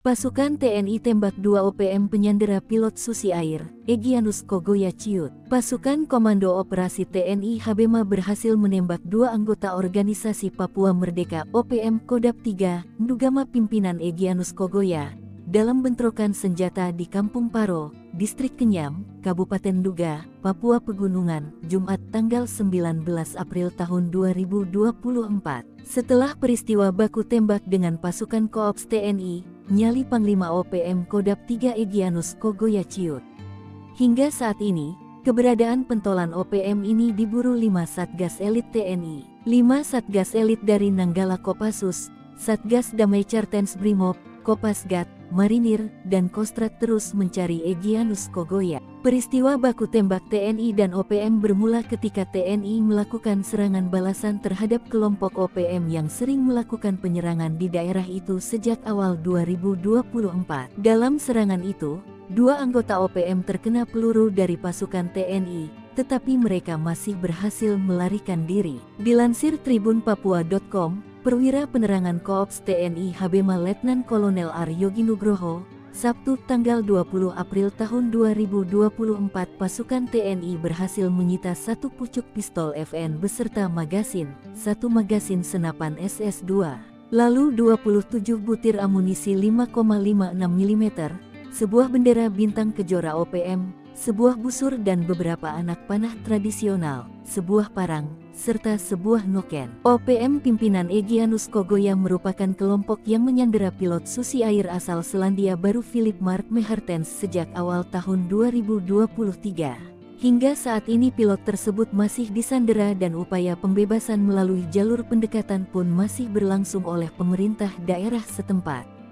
Pasukan TNI tembak 2 OPM penyandera pilot Susi Air, Egyanus Kogoya Ciut. Pasukan Komando Operasi TNI Habema berhasil menembak 2 anggota organisasi Papua Merdeka OPM Kodap 3, Ndugama pimpinan Egyanus Kogoya, dalam bentrokan senjata di Kampung Paro, Distrik Kenyam, Kabupaten Nduga, Papua Pegunungan, Jumat tanggal 19 April tahun 2024. Setelah peristiwa baku tembak dengan pasukan Koops TNI, nyali Panglima OPM Kodap 3 Egyanus Kogoya Ciut. Hingga saat ini, keberadaan pentolan OPM ini diburu 5 Satgas Elit TNI. 5 Satgas Elit dari Nanggala Kopassus, Satgas Damai Cartens Brimob, Kopasgat, Marinir, dan Kostrat terus mencari Egyanus Kogoya. Peristiwa baku tembak TNI dan OPM bermula ketika TNI melakukan serangan balasan terhadap kelompok OPM yang sering melakukan penyerangan di daerah itu sejak awal 2024. Dalam serangan itu, 2 anggota OPM terkena peluru dari pasukan TNI, tetapi mereka masih berhasil melarikan diri. Dilansir tribunpapua.com, Perwira Penerangan Koops TNI Habema Letnan Kolonel Aryogi Nugroho, Sabtu tanggal 20 April tahun 2024 pasukan TNI berhasil menyita 1 pucuk pistol FN beserta magasin, 1 magasin senapan SS2, lalu 27 butir amunisi 5,56 mm, sebuah bendera bintang kejora OPM, sebuah busur dan beberapa anak panah tradisional, sebuah parang, serta sebuah noken. OPM pimpinan Egyanus Kogoya merupakan kelompok yang menyandera pilot Susi Air asal Selandia Baru Philip Mark Mehartens sejak awal tahun 2023. Hingga saat ini pilot tersebut masih disandera dan upaya pembebasan melalui jalur pendekatan pun masih berlangsung oleh pemerintah daerah setempat.